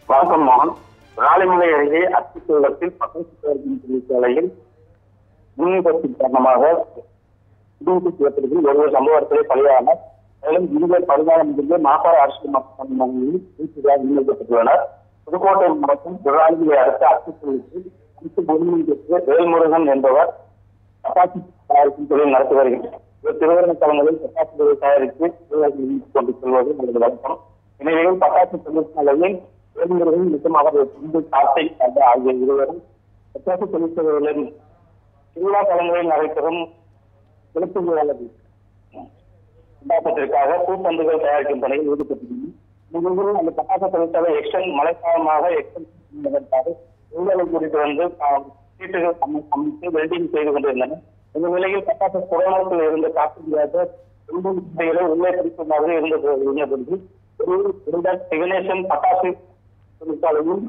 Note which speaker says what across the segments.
Speaker 1: வணக்கம் மோகன். ராலிமலை அருகே அத்திக்குளத்தில் பட்டாசு தொழிற்சாலையில் மின் விபத்து காரணமாக ஏற்படுத்தி ஒரு சம்பவத்திலே பலியானார். மேலும் இந்திய 14 மாகாண அரசு மன்றங்களில் முன்வைக்கப்பட்டுள்ளனர். புதுக்கோட்டை மாவட்டம் ராலிமலை அடுத்த அத்திக்குளத்தில் வேல்முருகன் என்பவர் பட்டாசு தயாரிக்கும் தொழில் நடத்தி வருகிறார். திருவண்ண தலங்களில் பட்டாசு தயாரித்து கொண்டு செல்வது அவரது வழக்கம். எனவே பட்டாசு தொழிற்சாலையில் வேல்முருகன் மற்றும் அவரது கார்த்திக் ஆகிய இருவரும் பட்டாசு தொழிற்சாலைகளின் திருவிழா தலங்களில் நடைபெறும் சிறப்பு கொண்டாட்டத்திற்காக பூப்பந்துகள் தயாரிக்கும் பணியில் ஈடுபட்டுள்ளனர். அந்த பட்டாசு தொழிற்சாலை எக்ஸ்டன் மழைக்காலமாக எக்ஸ்டன் உள்ளதை குறித்து வந்து சீட்டுகள் அமைத்து வெல்டிங் செய்து கொண்டிருந்தனர். இந்த நிலையில் பட்டாசு புறநோக்கில் இருந்த காப்பீடாக உள்ளே பிடிக்குமாறு இருந்தபொழுது சிவனேசன் பட்டாசு தொழிற்சாலையில்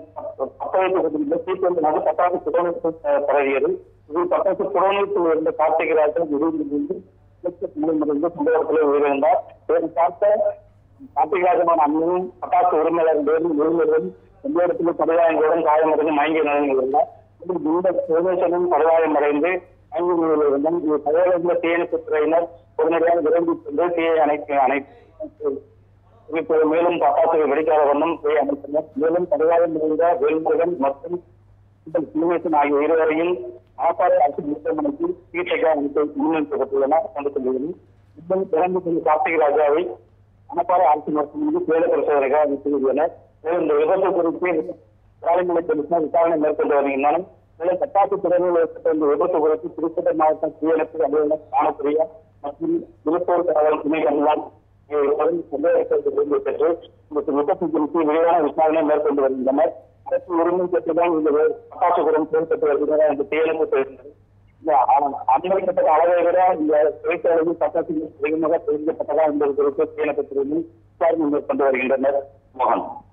Speaker 1: பட்டாசு புறநோக்கு பரவியது. இது பட்டாசு புறநோக்கில் இருந்த கார்த்திகராஜன் சம்பவத்தில் உயிரிழந்தார். பார்த்த கார்த்திகராஜன் அண்ணனும் பட்டாசு உரிமையாளர்களும் எந்த இடத்திலும் படுகாயங்களுடன் காயமடைந்து மயங்கிய நிலையில் இருந்தார். இந்த சிவனேசனும் படுகாயம் அடைந்து மயங்கிய நிலையில் இருந்தார். தகவல் தீயணைப்பு துறையினர் உடனடியாக விரைந்து சென்று தீயை அணைத்து மேலும் பட்டாசுகள் வெடிக்காத வண்ணம் தீயை அமைத்தனர். மேலும் படுகாயம் நிறைந்த வேல்முருகன் மற்றும் சிவனேசன் ஆகிய இருவரையும் ஆப்பாடு அரசு மருத்துவமனைக்கு சிகிச்சைக்காக முன்னிறுத்தப்பட்டுள்ளனர் கொண்டு சென்றுள்ளனர். பிறந்து கார்த்திகராஜாவை அனப்பாறை அரசு மருத்துவமனைக்கு சேல பரிசோதனைக்காக அனுப்பியுள்ளனர். மேலும் இந்த விபத்து குறித்து ராலிமலை போலீசார் விசாரணை மேற்கொண்டு வருகின்றனர். மேலும் பட்டாசு துறையில் ஏற்பட்ட இந்த விபத்து குறித்து திருப்பதி மாவட்ட தீயணைப்பு அலுவலர் காணப்பிரியா மற்றும் விழுப்புரம் தகவல் துணை கண்காணி பெற்று இந்த விபத்து குறித்து விரிவான விசாரணை மேற்கொண்டு வருகின்றனர். அரசு உரிமை பெற்றுதான் இந்த பட்டாசு குரம் செயல்பட்டு வருகின்றனர் என்று தீயணைப்பு தெரிவித்தது. அனுமதிக்கப்பட்ட அளவை விட இந்த தொழிற்சாலையில் பட்டாசு அதிகமாக தெரிவிக்கப்பட்டதா என்பது குறித்து தீயணைப்பு துறையில் விசாரணை மேற்கொண்டு வருகின்றனர். மோகன்.